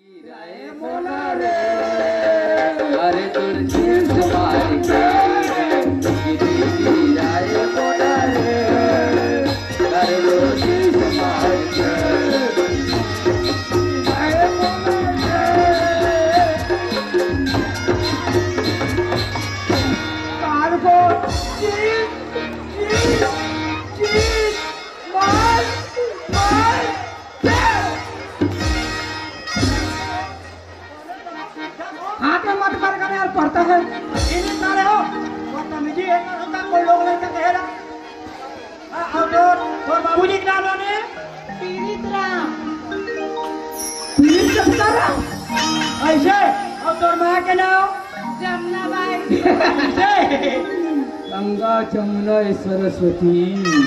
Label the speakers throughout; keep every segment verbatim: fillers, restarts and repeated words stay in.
Speaker 1: अरे तुझे तुम्हारी जाए मोना रे अरे तुझे तुम्हारी कार को पढ़ता है इन सारे हो बदतमीजी है ना कोई लोग नहीं कहे ना और और और बाबूजी के नाम ने पीड़ित राम पीड़ित राम ऐसे और तोर मां के नाम जमुना बाई ऐसे गंगा जमुना सरस्वती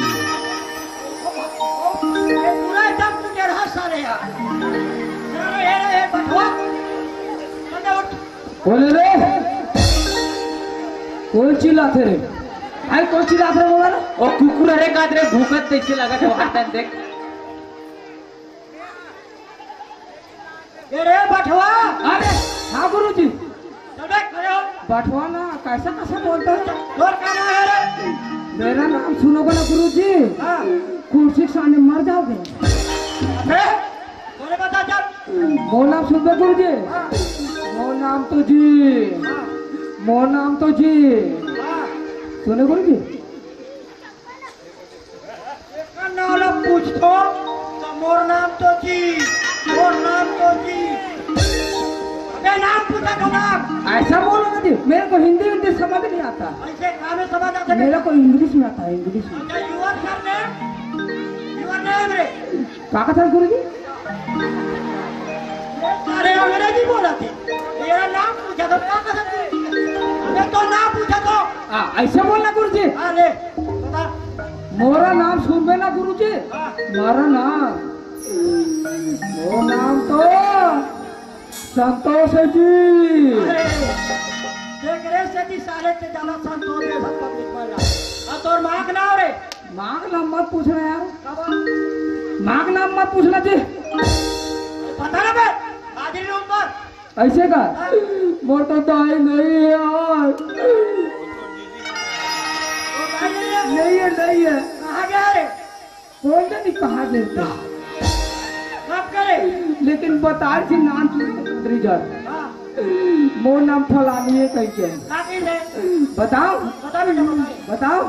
Speaker 1: पूरा एकदम तुझे रहा सारे यार ये ये बटवा बोले रे कौन चिल्लाते रे आई कौन चिल्लाते रे बोला ना ओ कुकुर रे काद रे भूकत देख लगा तो हाथ देख ये रे बटवा अरे हां गुरुजी चले खड़े हो बटवा ना कैसा कैसा बोलता है और क्या नाम है रे मेरा नाम सुनोगे ना गुरुजी हां कुर्सी के सामने मर जाओगे अबे बोले बता चल वो नाम सुन बे गुरुजी हां मोर नाम तो जी मोर नाम तो जी सुने गुरु जी नाम पूछ तो मोर नाम तो जी मोर नाम तो जी अबे नाम पूछा तो नाम ऐसा बोलो ना जी मेरे को हिंदी हिंदी समझ नहीं आता ऐसे कामे समझ आता मेरे को इंग्लिश में आता है इंग्लिश में अच्छा युवर करने युवर नेम रे काका था गुरु जी अरे अंग्रेजी बोला थी मेरा नाम पूछा तो क्या कर सकते तो नाम पूछा तो हाँ ऐसे बोलना गुरुजी अरे बता मोरा नाम सुन में ना गुरुजी मारा नाम वो नाम तो संतोष है जी देख रे से जी सारे से ज्यादा संतोष है सब पब्लिक में और तोर मां का नाम रे मां का नाम मत पूछना यार मां का नाम मत पूछना जी पता ना बे हाजिरी उम्र ऐसे का मोर तो दाई नहीं है यार नहीं है नहीं है कहाँ गया रे कौन नहीं कहाँ देते कब करे लेकिन बता थी नाम की मोर नाम फलानी है कहीं के बताओ बता बताओ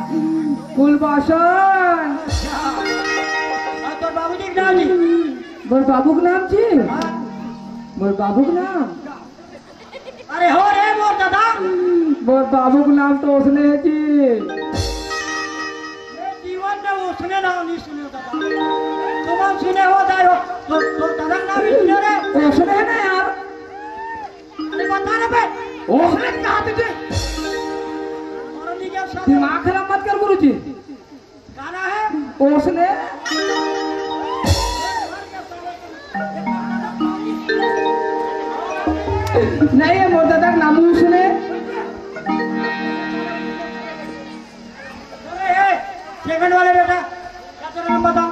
Speaker 1: कुलबाशन तो बाबूजी का नाम जी मोर बाबू का नाम जी मोर बाबू का नाम अरे हो रे मोर दादा मोर बाबू का नाम तो उसने है जी ये जीवन में उसने नाम नहीं सुने दादा तुम सुने हो दादा तो तो दादा नाम ही सुने रे उसने है ना यार अरे बता ना बे उसने कहा तुझे दिमाग खराब मत कर गुरुजी गाना है उसने नहीं है मोर दादा नाम उसने सेकंड वाले बेटा क्या तेरा नाम बताओ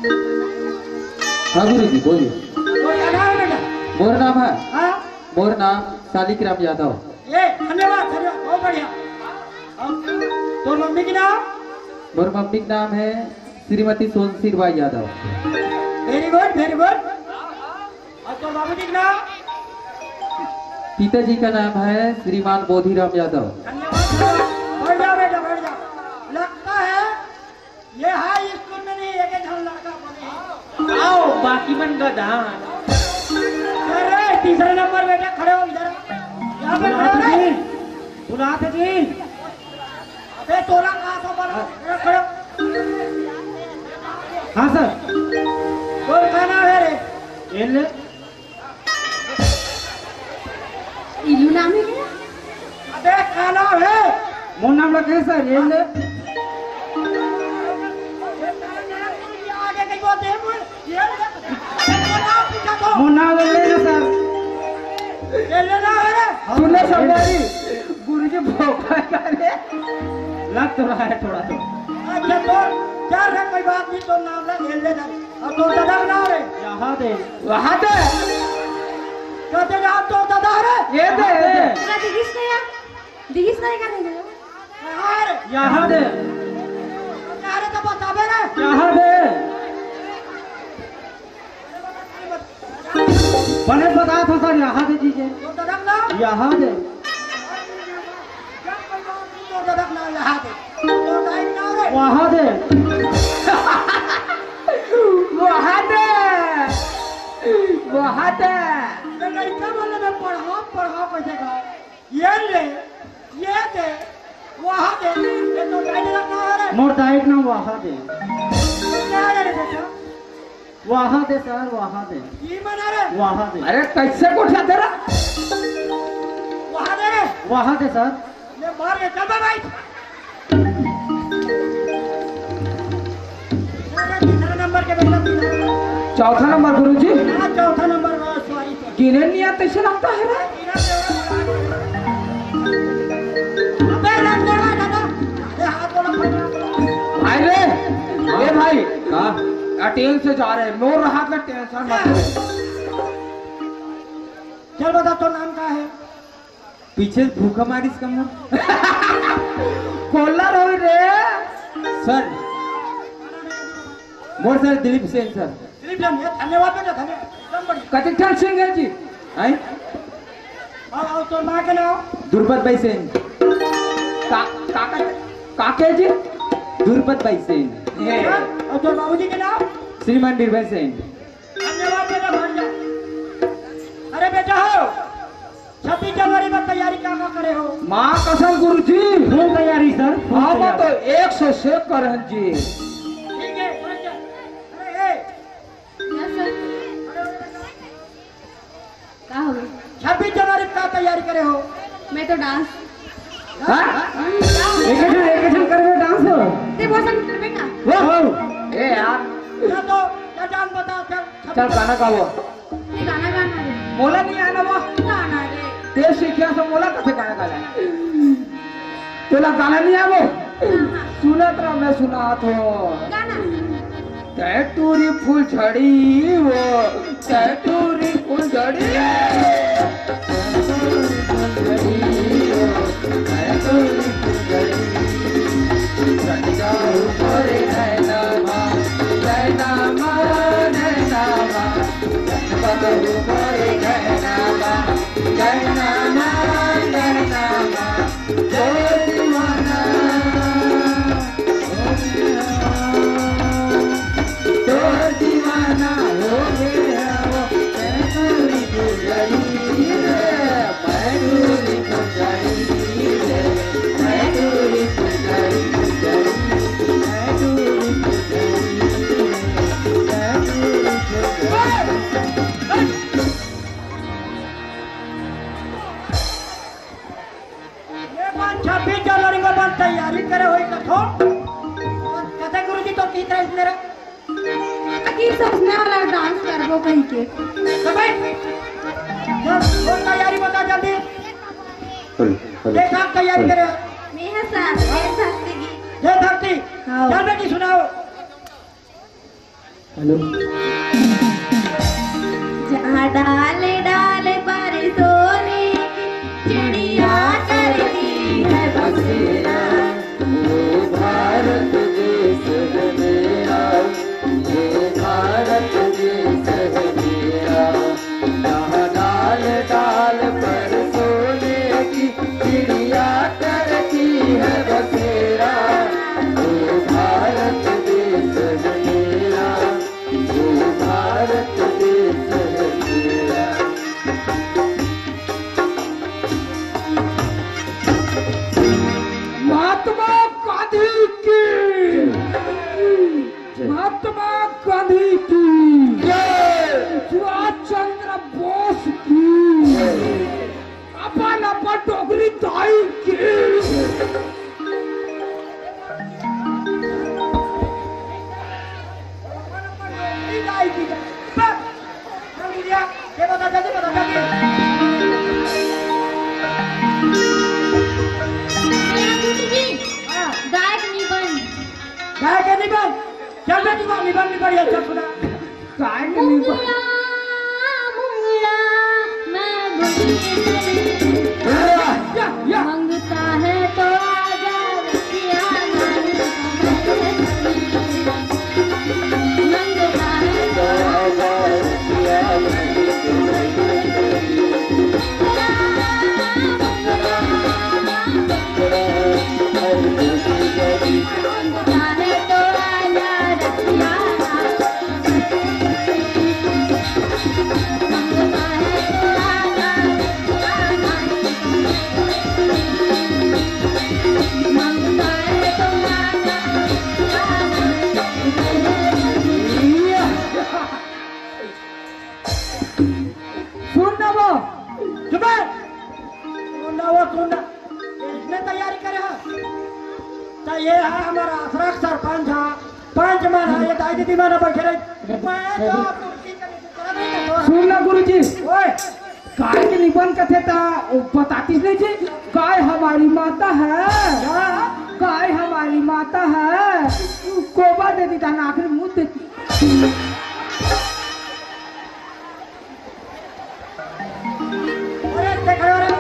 Speaker 1: हाँ गुरु जी बोलिए क्या नाम है बेटा मोर नाम है हाँ मोर नाम शालिग्राम यादव ये धन्यवाद धन्यवाद बहुत बढ़िया तो मम्मी की नाम मोर मम्मी का नाम है Shrimati Sonsirbai Yadav very good very good और तो बाबूजी का नाम पिताजी का नाम है श्रीमान बोधिराम यादव बैठ जाओ बेटा बैठ जाओ लगता है ये हाई स्कूल में नहीं एक एक लड़का बने आओ बाकी मन गधा अरे तीसरे नंबर बेटा खड़े हो इधर यहाँ पे खड़े हो सुना थे जी अबे तोरा कहाँ तो बना खड़े हाँ सर कोई खाना है रे ये ले इलू नाम है क्या अबे क्या नाम है मोर नाम लगे सर ये ले आगे कहीं बात है बोल ये मोर नाम ले ले सर ये ले ना है सुनने सरदारी गुरुजी भोका करे लग तो रहा है थोड़ा तो अच्छा तो चार रंग कोई बात नहीं तो नाम लग ले ले और तो दादा नाम है यहाँ दे वहाँ दे
Speaker 2: कहते जा तो दादा रे
Speaker 1: ये दे ये दे
Speaker 3: ना दिखिस नहीं यार दिखिस नहीं कर रहे
Speaker 2: यार
Speaker 1: यहाँ दे
Speaker 2: यार तो बताबे रे
Speaker 1: यहाँ दे बने बताया था सर यहाँ दे दीजिए
Speaker 2: तो दादा ना
Speaker 1: यहाँ दे
Speaker 2: तो दादा ना यहाँ दे तो टाइम ना रे
Speaker 1: वहाँ दे वहाँ दे वहाँ दे
Speaker 2: लड़का बोले मैं पढ़ाओ पढ़ाओ कैसे का ये ले ये दे वहाँ दे ये तो टाइम ना रे
Speaker 1: मोर दाइट ना वहाँ दे
Speaker 2: क्या रे बेटा
Speaker 1: वहाँ दे सर वहाँ दे
Speaker 2: ये मना रे
Speaker 1: वहाँ दे अरे कैसे कोठा तेरा
Speaker 2: वहाँ दे रे
Speaker 1: वहाँ दे सर
Speaker 2: ले मार के चल भाई तीसरा नंबर के बेटा
Speaker 1: चौथा नंबर गुरुजी
Speaker 2: हाँ चौथा नंबर सॉरी
Speaker 1: गिने नहीं आता ऐसे लगता है रे
Speaker 2: अबे ना छोड़ा दादा अरे हाथ बोला
Speaker 1: भाई रे ए भाई हाँ ट्रेन से जा रहे हैं मोर हाथ में टेंशन मत ले
Speaker 2: चल बता तो नाम क्या है
Speaker 1: पीछे भूखा मारी इसका मुंह कॉलर हो रे सर मोर सर दिलीप सेन सर
Speaker 2: दिलीप जी धन्यवाद बेटा धन्यवाद एकदम बढ़िया
Speaker 1: कतिठन सिंह है जी आई
Speaker 2: आओ आओ तो मां के नाम
Speaker 1: दुर्पत भाई सेन का काका काके जी दुर्पत भाई सेन ये
Speaker 2: और तो बाबूजी के नाम
Speaker 1: श्रीमान निर्भय सेन
Speaker 2: धन्यवाद बेटा भैया अरे बेटा हो छब्बीस जनवरी में तैयारी क्या क्या करे हो
Speaker 1: माँ कसम गुरु जी
Speaker 2: फुल तैयारी सर
Speaker 1: हाँ तो एक सौ से कर जी
Speaker 2: ठीक है अरे ए
Speaker 3: यस सर क्या हो गया
Speaker 2: छब्बीस जनवरी का तैयारी करे हो
Speaker 3: मैं तो डांस
Speaker 1: हाँ एक जन एक जन करवे डांस हो
Speaker 3: ते भोजन करबे का
Speaker 1: वाह ए यार
Speaker 2: क्या तो क्या डांस बता चल
Speaker 1: चल गाना गाओ
Speaker 3: ये गाना गाना रे
Speaker 1: मोला नहीं आना वो
Speaker 3: गाना रे
Speaker 1: ते सीखिया से मोला कथे गाना गाना तोला गाना नहीं आवो सुनत रहा मैं सुना तो
Speaker 3: गाना
Speaker 1: टूरी फूल झड़ी वो टूरी फूल झड़ी
Speaker 2: छब्बीस जनवरी को बन तैयारी करे हुई कथो कथे गुरुजी तो की तरह मेरा
Speaker 3: की सोचने वाला डांस करबो कहीं के
Speaker 2: भाई और तैयारी बता जल्दी देखा तैयारी करे
Speaker 3: नेहा सर ये सकते की
Speaker 2: जय भक्ति
Speaker 3: हाँ।
Speaker 2: चल बेटी सुनाओ
Speaker 1: हेलो
Speaker 3: जहाँ डाले डाले पर सोने चिड़िया करती है बसेरा
Speaker 1: वो भारत देश है मेरा वो भारत देश है मेरा यहाँ डाल डाल पर सोने की चिड़िया करती है बसेरा वो भारत देश है मेरा वो भारत देश है मेरा महात्मा गांधी की महात्मा गांधी की सुभाष चंद्र बोस की अपन अपन डोगरी दाई की
Speaker 2: ये बता जल्दी बता जल्दी
Speaker 3: गायक निबंध
Speaker 2: गाय के निबंध चल बेटी मां निबंध निबंध ये चल सुना
Speaker 1: काय नहीं
Speaker 3: मुंगला मुंगला
Speaker 2: ये है हमारा आसरा सरपंच है पंच मन है ये दाई दीदी मन बैठे रहे मैं तो कुर्सी करे
Speaker 1: सुन ना गुरुजी
Speaker 2: ओए
Speaker 1: गाय के निबंध कथे ता बताती नहीं जी गाय हमारी माता है गाय हमारी माता है कोबा दे दी था ना आखिर मुंह देती
Speaker 2: अरे देख रहे हो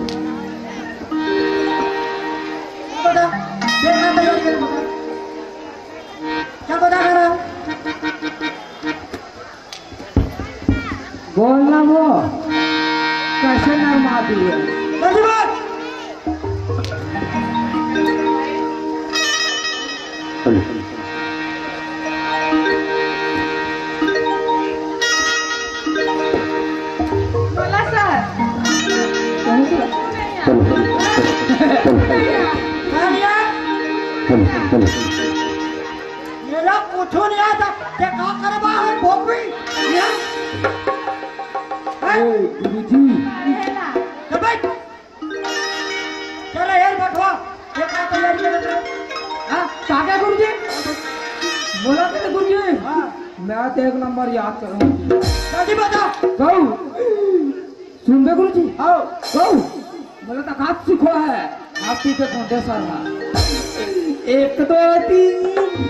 Speaker 2: बता देखना तैयारी कर बता क्या बता रहा
Speaker 1: बोलना वो कैसे नरमा दिए
Speaker 2: जल्दी बात
Speaker 3: बोला सर
Speaker 2: मेरा पूछो नहीं आता क्या का करे बाहर भोपी
Speaker 1: गुरुजी
Speaker 2: चल भाई चल यार बैठवा ये का तैयारी कर रहे
Speaker 1: हाँ काका गुरुजी बोला थे गुरुजी
Speaker 2: हां
Speaker 1: मैं तो एक नंबर याद करूँ
Speaker 2: जल्दी बता
Speaker 1: गौ सुन बे गुरुजी
Speaker 2: आओ
Speaker 1: गौ बोला तो हाथ सीखो है हाथी के खोटे सर एक दो तीन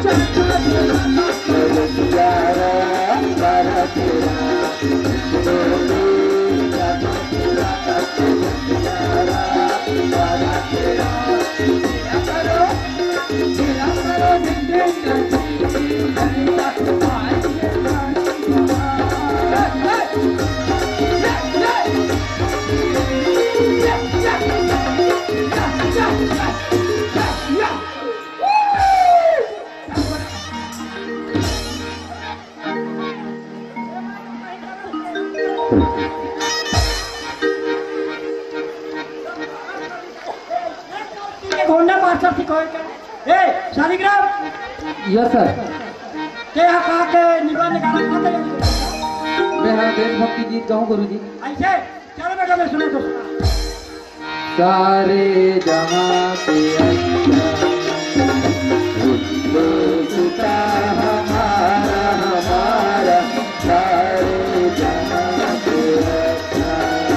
Speaker 2: कौन मास्टर सिखाए ए शालिग्राम
Speaker 1: यस सर
Speaker 2: के हका के निबंध निकाला कौन तैयारी
Speaker 1: मैं हाँ देशभक्ति गीत गाऊं गुरुजी
Speaker 2: ऐसे चलो बेटा मैं सुना तो
Speaker 1: सारे जहां पे अच्छा हमारा हमारा सारे जहां पे अच्छा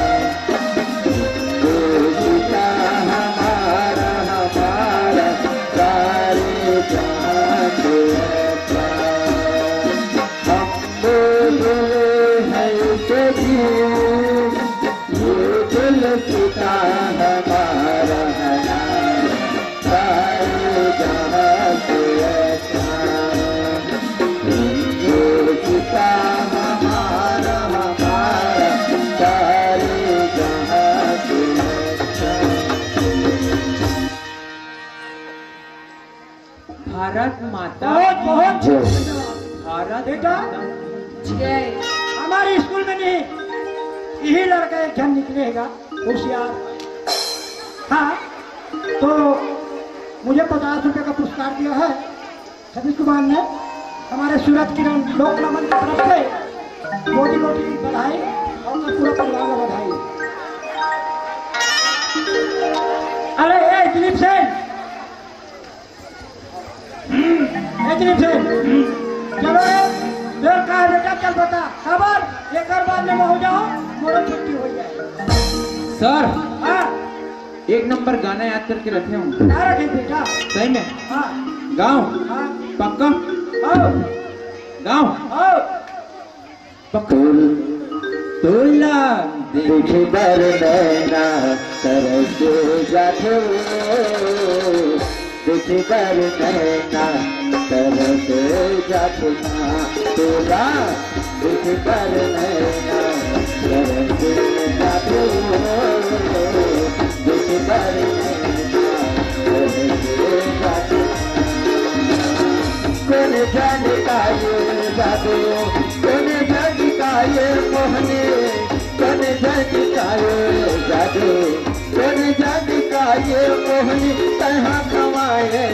Speaker 1: हमारा हमारा सारे जहां पे अच्छा हम बोले हैं कभी ये दिल पिता हमारा सारे जहां पे अच्छा ये पिता हमारा हमारा सारे जहां पे अच्छा। भारत माता
Speaker 2: बहुत बहुत
Speaker 1: भारत
Speaker 2: बेटा
Speaker 3: जय
Speaker 2: हमारे स्कूल में नहीं यही लड़का एक जन निकलेगा होशियार हाँ तो मुझे पचास रुपए का पुरस्कार दिया है सतीश कुमार ने हमारे सूरज किरण लोक नमन की तरफ से मोदी मोदी बधाई और मैं पूरा परिवार को बधाई। अरे ए दिलीप सेन ए दिलीप सेन चलो देर का है बेटा चल बता खबर एक और बाद में हो जाओ मोरा छुट्टी हो जाए।
Speaker 1: सर
Speaker 2: हाँ
Speaker 1: एक नंबर गाना याद करके रखे हूँ
Speaker 2: क्या रखे बेटा
Speaker 1: सही में
Speaker 2: हाँ
Speaker 1: गाँव
Speaker 2: हाँ
Speaker 1: पक्का
Speaker 2: आओ
Speaker 1: गाँव
Speaker 2: आओ
Speaker 1: पक्का तोला
Speaker 4: देखे बर नैना तरस जाते देखे बर नैना तरस जाते तोला देखे बर नैना तरस जाते देखे बर नैना तरस जाते कौन जाने का ये जादू कौन जाने का ये मोहने कौन जाने का ये जादू कौन जाने का ये मोहनी तहाँ कमाए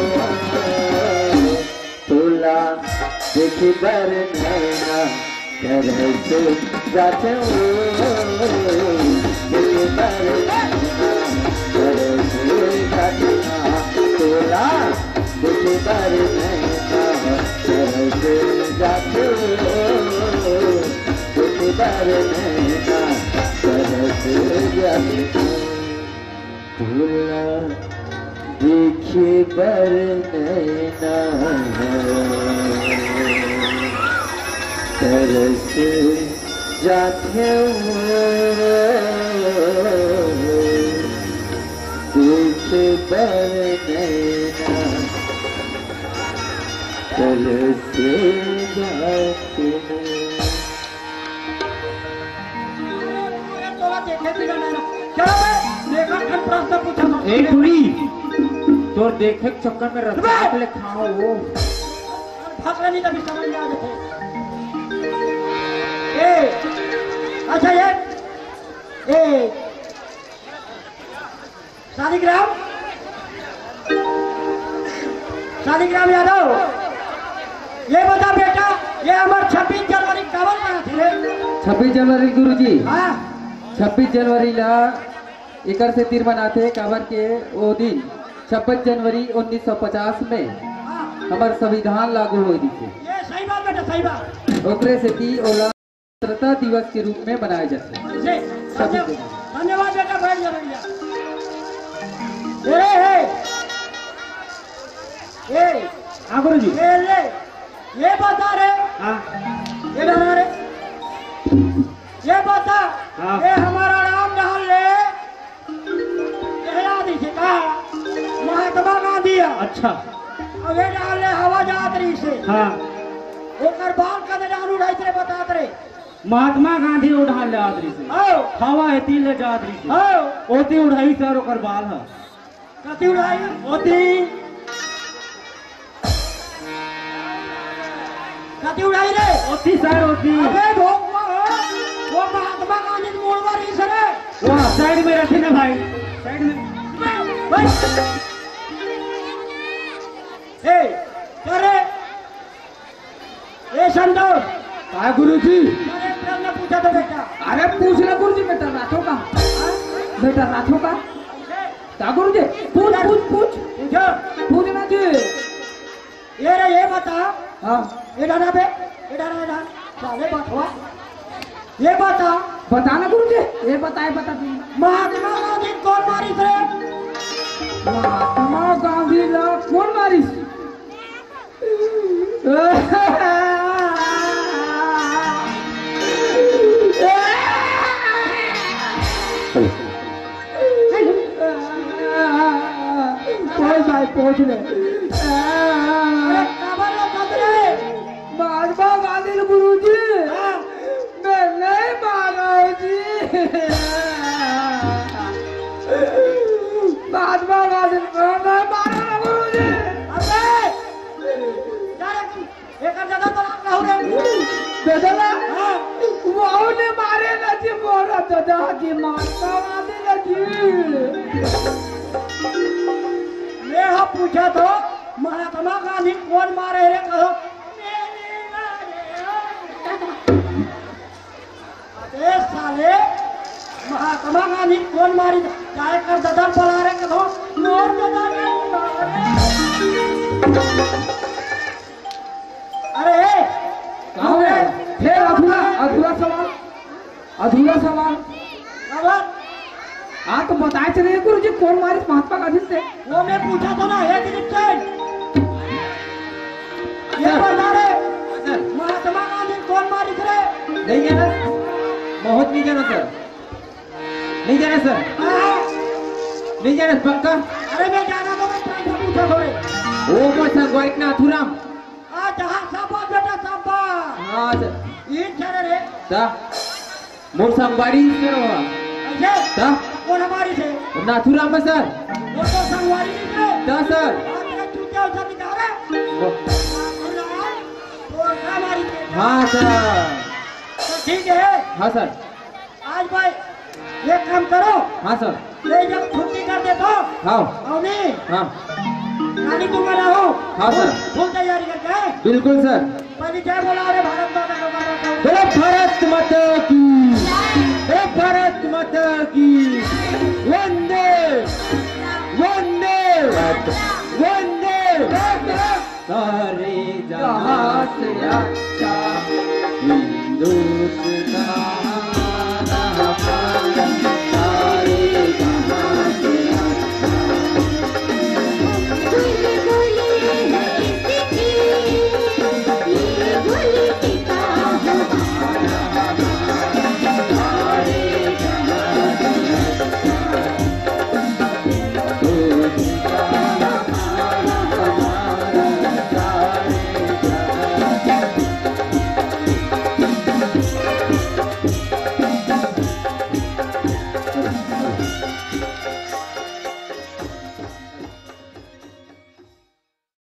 Speaker 4: तोला देखी बर नैना घर से जाते हो देखी बर नैना घर से जाते तोला भूला देखे बर नैना तरस जाते देखे बर नैना तरस जाते
Speaker 1: एक बुरी तो देखे चक्कर में रस्ता ले खाओ वो
Speaker 2: फसले नहीं तभी समझ में आ जाते। ए अच्छा ये ए शालिग्राम शालिग्राम यादव ये बता बेटा ये हमारे छब्बीस जनवरी कब मना थे?
Speaker 1: छब्बीस जनवरी गुरुजी
Speaker 2: हाँ
Speaker 1: छब्बीस जनवरी ला एकर से तीर मनाते काबर के वो दिन छब्बीस जनवरी उन्नीस सौ पचास में
Speaker 2: हाँ
Speaker 1: हमार संविधान लागू हो दिखे
Speaker 2: ये सही बात बेटा सही बात
Speaker 1: ओकरे से ती ओला स्वतंत्रता दिवस के रूप में मनाया जाता है।
Speaker 2: जी, धन्यवाद धन्यवाद बेटा बैठ जा भैया। ए ए ए
Speaker 1: हाँ गुरुजी
Speaker 2: ये ले ये बता रे
Speaker 1: हाँ
Speaker 2: ये बता रे ये बता
Speaker 1: हाँ।
Speaker 2: ये हमारा नाम डाल ले ये याद ही से कहा महात्मा गांधी है।
Speaker 1: अच्छा
Speaker 2: अब ये डाल ले हवा जातरी से
Speaker 1: हाँ
Speaker 2: ओकर बाल कद डाल उड़ाई तेरे बता रे
Speaker 1: महात्मा गांधी उड़ा ले आदरी से
Speaker 2: आओ
Speaker 1: हवा एती ले जादरी से
Speaker 2: आओ
Speaker 1: ओती उड़ाई सर ओकर बाल है
Speaker 2: कति उड़ाई
Speaker 1: ओती
Speaker 2: कति उड़ाई रे
Speaker 1: ओती सर ओती
Speaker 2: अबे भोगवा वो महात्मा गांधी मोड़ मारी सरे
Speaker 1: वो साइड में रखे ना भाई साइड में
Speaker 2: भाई ए करे ए संतोष
Speaker 1: काय गुरुजी
Speaker 2: मैंने प्रश्न पूछा तो बेटा
Speaker 1: अरे पूछ ले गुरुजी बेटा राठो का बेटा राठो का का गुरुजी पूछ पूछ पूछ
Speaker 2: पूछो
Speaker 1: पूछना जी
Speaker 2: ये रे ये बता
Speaker 1: हाँ
Speaker 2: ये डाना बे ये डाना ये डाना साले बतवा ये बता
Speaker 1: बताना गुरुजी ये बताए बता
Speaker 2: महात्मा गांधी कौन मारी थे
Speaker 1: महात्मा गांधी ला कौन मारी पहुंच भाई पहुंच ले
Speaker 2: अरे काबर लो कतरे
Speaker 1: महात्मा गांधी गुरुजी मैं नहीं मारा जी महात्मा गांधी मैं नहीं मारा गुरुजी
Speaker 2: अबे यार एक जगह तो रहो रे
Speaker 1: दादा
Speaker 2: हां
Speaker 1: वो ने मारे ना जी मोरा दादा की महात्मा गांधी ना जी
Speaker 2: मैं हा पूछा तो महात्मा गांधी कौन मारे रे कहो अरे साले महात्मा गांधी कौन मारी काय कर दादा बोला रे कहो मोर दादा अरे
Speaker 1: कहाँ है फिर अधूरा अधूरा सवाल अधूरा सवाल
Speaker 2: खबर
Speaker 1: हाँ तो बताए चले गुरुजी कौन मारे महात्मा गांधी से
Speaker 2: वो मैं पूछा था ना एक रिप्टेन ये बता रे महात्मा गांधी कौन मारी थे
Speaker 1: नहीं जाना बहुत नहीं जाना सर नहीं जाना सर
Speaker 2: हाँ,
Speaker 1: नहीं जाना पक्का
Speaker 2: अरे मैं जाना तो मैं प्रश्न पूछा थोड़े
Speaker 1: वो कौन सा गोइक ना अधूराम
Speaker 2: आज जहाँ साबा बेटा साबा
Speaker 1: हाँ सर
Speaker 2: ये चले रे
Speaker 1: ता मोर संगवारी से हुआ
Speaker 2: ऐसे
Speaker 1: ता
Speaker 2: कौन हमारी थे
Speaker 1: नाथुराम में सर
Speaker 2: वो तो संगवारी नहीं थे
Speaker 1: ता सर
Speaker 2: आज तेरा चूतिया उठा दिखा रहे वो हमारी थे
Speaker 1: हाँ सर
Speaker 2: तो ठीक है
Speaker 1: हाँ सर
Speaker 2: आज भाई ये काम करो
Speaker 1: हाँ सर
Speaker 2: ये जब छुट्टी कर देता
Speaker 1: हाँ
Speaker 2: आओ नहीं
Speaker 1: हाँ
Speaker 2: गाड़ी तुम्हारा हो
Speaker 1: हाँ सर
Speaker 2: फुल तैयारी करके आए
Speaker 1: बिल्कुल सर
Speaker 2: पहले जय बोला रे भारत माता का
Speaker 1: बोलो भारत माता की बोलो भारत माता की वंदे वंदे वंदे सारे जहां से अच्छा हिंदुस्तान